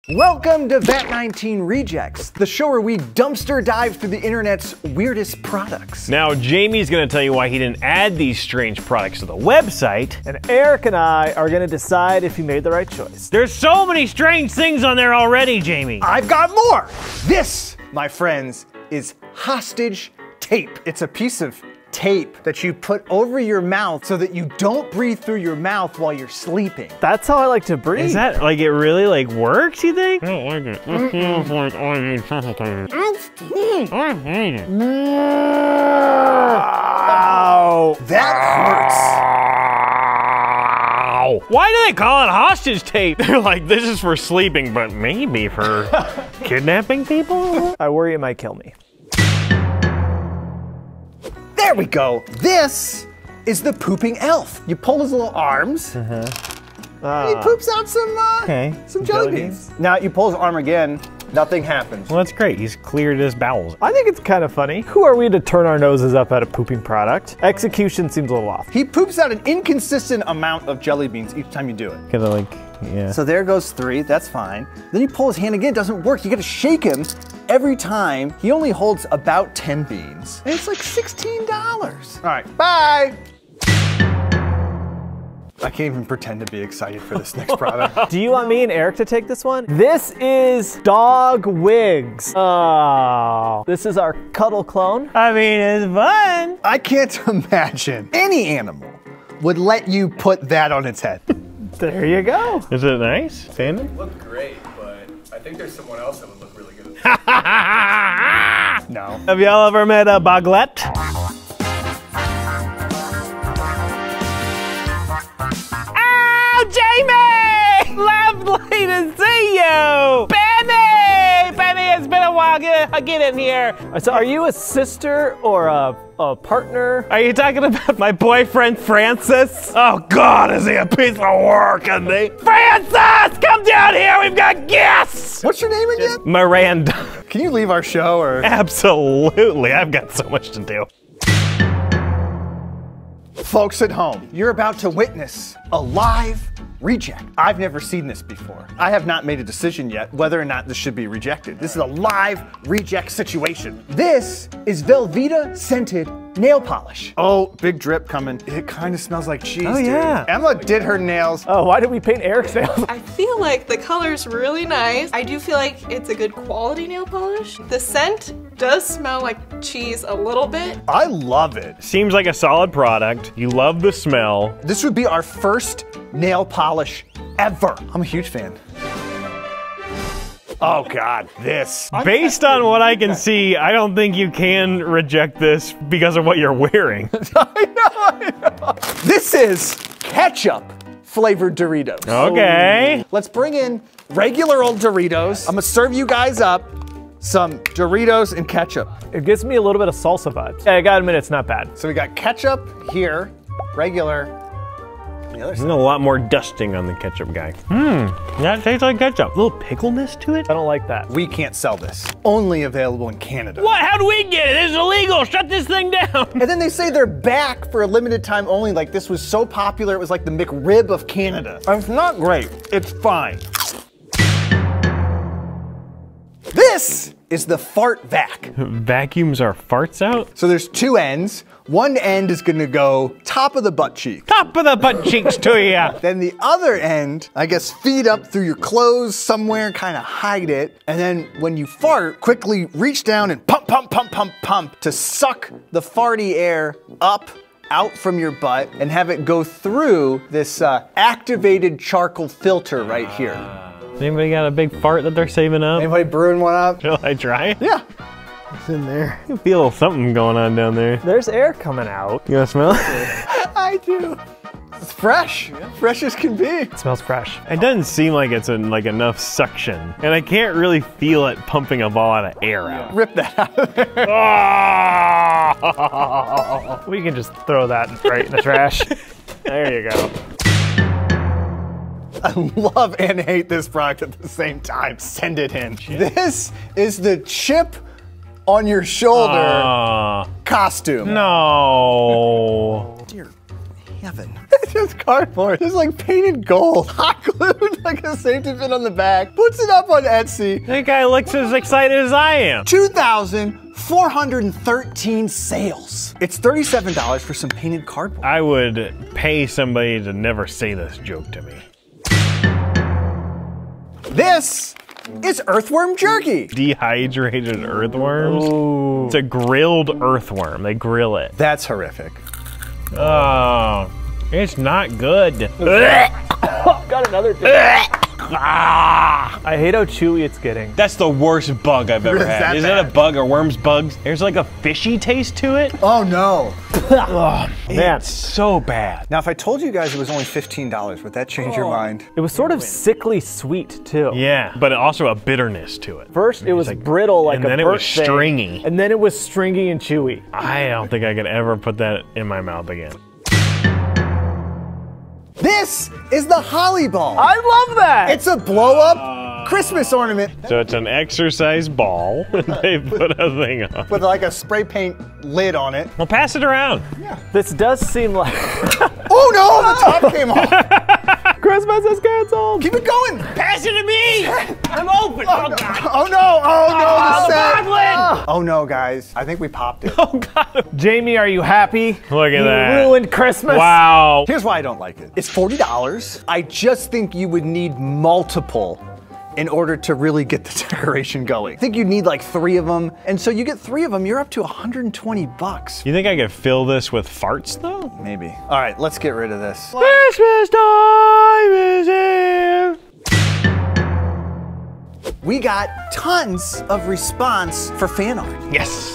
Welcome to Vat19 Rejects, the show where we dumpster dive through the internet's weirdest products. Now, Jamie's gonna tell you why he didn't add these strange products to the website. And Eric and I are gonna decide if he made the right choice. There's so many strange things on there already, Jamie. I've got more! This, my friends, is hostage tape. It's a piece of tape that you put over your mouth so that you don't breathe through your mouth while you're sleeping. That's how I like to breathe. Is that, like, it really, like, works, you think? I don't like it. It feels like I need something. I hate it. Ow! That hurts. Why do they call it hostage tape? They're like, this is for sleeping, but maybe for kidnapping people? I worry it might kill me. There we go. This is the pooping elf. You pull his little arms, and he poops out some jelly beans. Now you pull his arm again, nothing happens. Well, that's great. He's cleared his bowels. I think it's kind of funny. Who are we to turn our noses up at a pooping product? Execution seems a little off. He poops out an inconsistent amount of jelly beans each time you do it. Kinda like, yeah. So there goes 3, that's fine. Then you pull his hand again, it doesn't work. You gotta shake him every time. He only holds about 10 beans. And it's like $16. All right, bye. I can't even pretend to be excited for this next product. Do you want me and Eric to take this one? This is dog wigs. Oh, this is our cuddle clone. I mean, it's fun. I can't imagine any animal would let you put that on its head. There you go. Is it nice? Sandon? Look great, but I think there's someone else that would look really good. No. Have y'all ever met a baguette? Oh, Jamie! Lovely to see you! Benny! Benny, it's been a while. Get in here. So are you a sister or a partner? Are you talking about my boyfriend, Francis? Oh, God, is he a piece of work, isn't he? Francis, come down here. We've got guests. What's your name again? Miranda. Can you leave our show or? Absolutely. I've got so much to do. Folks at home, you're about to witness a live reject. I've never seen this before. I have not made a decision yet whether or not this should be rejected. This is a live reject situation. This is Velveeta scented nail polish. Oh, big drip coming. It kind of smells like cheese, Oh, yeah. dude. Emma did her nails. Oh, why did we paint Eric's nails? I feel like the color's really nice. I do feel like it's a good quality nail polish. The scent does smell like cheese a little bit. I love it. Seems like a solid product. You love the smell. This would be our first nail polish ever. I'm a huge fan. Oh God, this. Based on what I can see, I don't think you can reject this because of what you're wearing. I know. This is ketchup flavored Doritos. Okay. Let's bring in regular old Doritos. I'm gonna serve you guys up some Doritos and ketchup. It gives me a little bit of salsa vibes. I gotta admit, it's not bad. So we got ketchup here, regular. The other There's side. a lot more dusting on the ketchup guy. That tastes like ketchup. A little pickleness to it? I don't like that. We can't sell this. Only available in Canada. What? How do we get it? This is illegal. Shut this thing down. And then they say they're back for a limited time only. Like this was so popular, it was like the McRib of Canada. It's not great. It's fine. This is the fart vac. Vacuums our farts out? So there's 2 ends. One end is gonna go top of the butt cheek. Top of the butt cheeks to ya. Then the other end, I guess, feed up through your clothes somewhere, kind of hide it. And then when you fart, quickly reach down and pump, pump, pump, pump, pump to suck the farty air up, out from your butt and have it go through this activated charcoal filter right here. Anybody got a big fart that they're saving up? Anybody brewing one up? Shall I try? Yeah. It's in there. I feel something going on down there. There's air coming out. You wanna smell it? I do. It's fresh. Fresh as can be. It smells fresh. It doesn't seem like it's like enough suction. And I can't really feel it pumping a lot of air out. Rip that out of there. Oh! We can just throw that right in the trash. There you go. I love and hate this product at the same time. Send it in. This is the chip on your shoulder costume. No. Dear heaven. It's just cardboard. It's like painted gold. Hot glued like a safety pin on the back. Puts it up on Etsy. That guy looks as excited as I am. 2,413 sales. It's $37 for some painted cardboard. I would pay somebody to never say this joke to me. This is earthworm jerky. Dehydrated earthworms? Ooh. It's a grilled earthworm. They grill it. That's horrific. Oh, it's not good. Got another thing. I hate how chewy it's getting. That's the worst bug I've ever had. that Is bad? it a bug or worms bugs? There's like a fishy taste to it. Oh no. Oh, Man. it's so bad. Now if I told you guys it was only $15, would that change your mind? It was sort of sickly sweet too. Yeah, but also a bitterness to it. First it was brittle like and a then it burnt was thing, stringy. and then it was stringy and chewy. I don't think I could ever put that in my mouth again. This is the Holly Ball. I love that. It's a blow-up Christmas ornament So it's an exercise ball. They put a thing on. with like a spray paint lid on it. Well, pass it around. This does seem like Oh no, the top came off. Christmas is canceled. Keep it going. Pass it to me. I'm open. Oh, God. Oh no, oh no, the set. Boglin. Oh no, guys, I think we popped it. Oh, God. Jamie, are you happy? Look at You that. ruined Christmas. Wow. Here's why I don't like it. It's $40. I just think you would need multiple in order to really get the decoration going. I think you need like 3 of them. And so you get 3 of them, you're up to 120 bucks. You think I could fill this with farts, though? Maybe. All right, let's get rid of this. Christmas time is here. We got tons of response for fan art. Yes.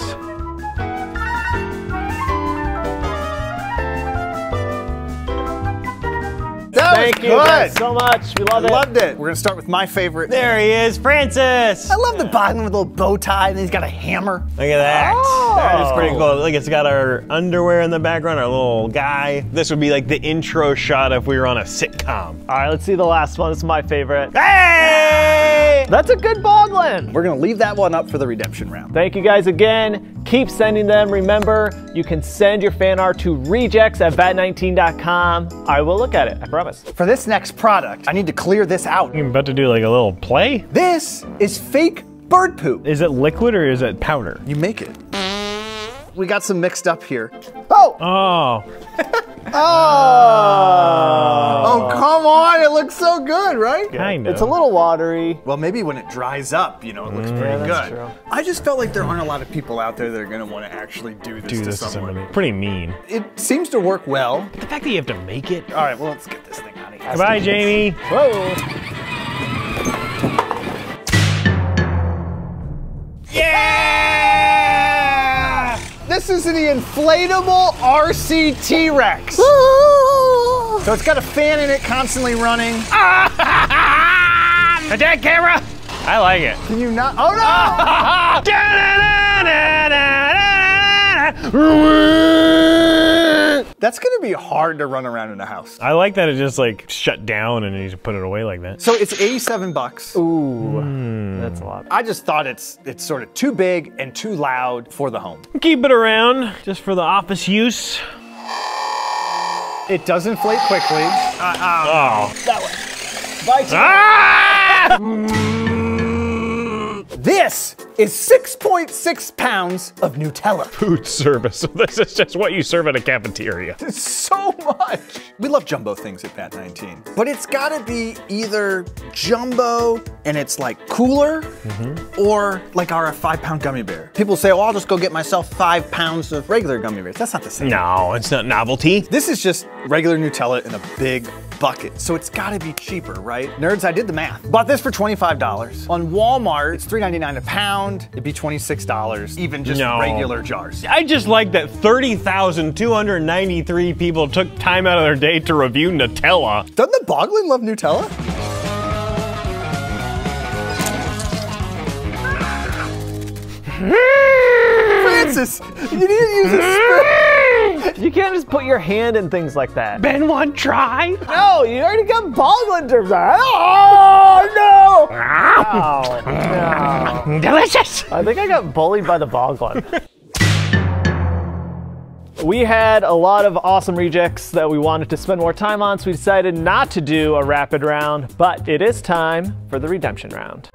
That Thank was you good. guys so much. We love it. Loved it. We're gonna start with my favorite. There he is, Francis. I love the Boglin with a little bow tie and he's got a hammer. Look at that. Oh. That is pretty cool. Look, it's got our underwear in the background, our little guy. This would be like the intro shot if we were on a sitcom. All right, let's see the last one. This is my favorite. Hey! That's a good Boglin. We're gonna leave that one up for the redemption round. Thank you guys again. Keep sending them. Remember, you can send your fan art to rejects@vat19.com. I will look at it, I promise. For this next product, I need to clear this out. I'm about to do like a little play. This is fake bird poop. Is it liquid or is it powder? You make it. We got some mixed up here. Oh! Oh. Oh, come on, it looks so good, right? Kind of. It's a little watery. Well, maybe when it dries up, you know, it looks pretty that's good. true. I just felt like there aren't a lot of people out there that are gonna wanna actually do this to someone. Pretty mean. It seems to work well. The fact that you have to make it. All right, well, let's get this thing out of here. Goodbye, Jamie. Whoa. Yeah! This is the inflatable RC T-Rex. So it's got a fan in it constantly running. Attack camera! I like it. Can you not? Oh no! That's gonna be hard to run around in a house. I like that it just like shut down and you just put it away like that. So it's 87 bucks. Ooh, that's a lot. I just thought it's sort of too big and too loud for the home. Keep it around just for the office use. It does inflate quickly. Oh. Bye, Tim. Ah! This is 6.6 pounds of Nutella. Food service. So this is just what you serve at a cafeteria. It's so much. We love jumbo things at Pat 19, but it's gotta be either jumbo and it's like cooler or like our 5-pound gummy bear. People say, oh, I'll just go get myself 5 pounds of regular gummy bears. That's not the same. No, it's not novelty. This is just regular Nutella in a big bucket, so it's gotta be cheaper, right? Nerds, I did the math. Bought this for $25. On Walmart, it's $3.99 a pound. It'd be $26, even just No. regular jars. I just like that 30,293 people took time out of their day to review Nutella. Doesn't the Boglin love Nutella? Francis, you need to use a spoon. You can't just put your hand in things like that. Ben, one try? No, you already got Boglin terms. Oh, no! Oh, no. Delicious! I think I got bullied by the Boglin. We had a lot of awesome rejects that we wanted to spend more time on, so we decided not to do a rapid round, but it is time for the redemption round.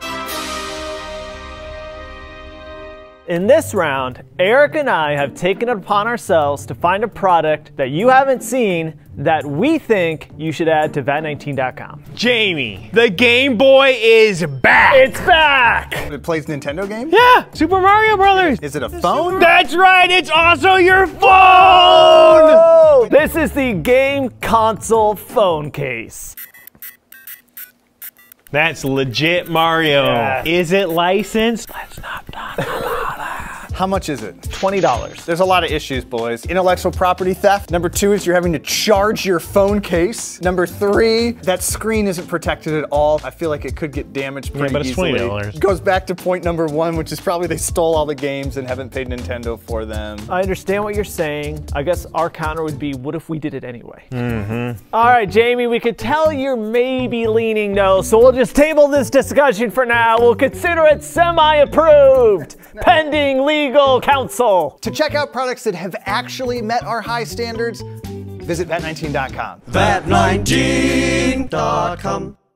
In this round, Eric and I have taken it upon ourselves to find a product that you haven't seen that we think you should add to vat19.com. Jamie, the Game Boy is back. It's back! It plays Nintendo games? Yeah, Super Mario Brothers. Is it a phone? That's right, it's also your phone. Oh, this is the game console phone case. That's legit Mario. Yeah. Is it licensed? Let's not talk about it. How much is it? $20. There's a lot of issues, boys. Intellectual property theft. Number 2 is you're having to charge your phone case. Number 3, that screen isn't protected at all. I feel like it could get damaged pretty but it's easily. $20. Goes back to point number 1, which is probably they stole all the games and haven't paid Nintendo for them. I understand what you're saying. I guess our counter would be, what if we did it anyway? All right, Jamie, we could tell you're maybe leaning no, so we'll just table this discussion for now. We'll consider it semi-approved, pending legal counsel. To check out products that have actually met our high standards, visit vat19.com. vat19.com